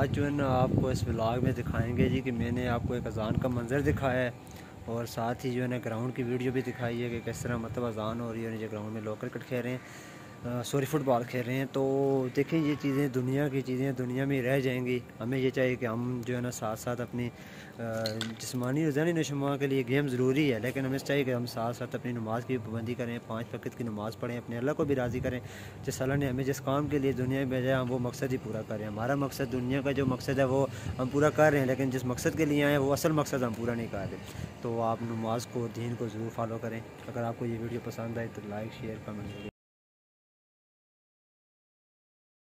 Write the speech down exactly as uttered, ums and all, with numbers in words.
आज जो है ना आपको इस व्लॉग में दिखाएंगे जी कि मैंने आपको एक अज़ान का मंज़र दिखाया है और साथ ही जो है ना ग्राउंड की वीडियो भी दिखाई है कि किस तरह मतलब अज़ान हो रही है। जो ग्राउंड में लोग क्रिकेट खेल रहे हैं, सॉरी फुटबॉल खेल रहे हैं। तो देखें ये चीज़ें दुनिया की चीज़ें दुनिया में रह जाएंगी। हमें ये चाहिए कि हम जो है ना साथ साथ अपनी जिस्मानी और ज़हनी नशोनुमा के लिए गेम ज़रूरी है, लेकिन हमें चाहिए कि हम साथ साथ अपनी नमाज़ की भी पाबंदी करें, पाँच वक्त की नमाज़ पढ़ें, अपने अल्लाह को भी राज़ी करें। जिस अल्लाह ने हमें जिस काम के लिए दुनिया में भेजा हम वो मकसद ही पूरा करें। हमारा मकसद दुनिया का जो मकसद है वो हम पूरा कर रहे हैं, लेकिन जिस मकसद के लिए आए हैं वो असल मकसद हम पूरा नहीं कर रहे। तो आप नमाज़ को, दीन को ज़रूर फॉलो करें। अगर आपको ये वीडियो पसंद आए तो लाइक शेयर कमेंट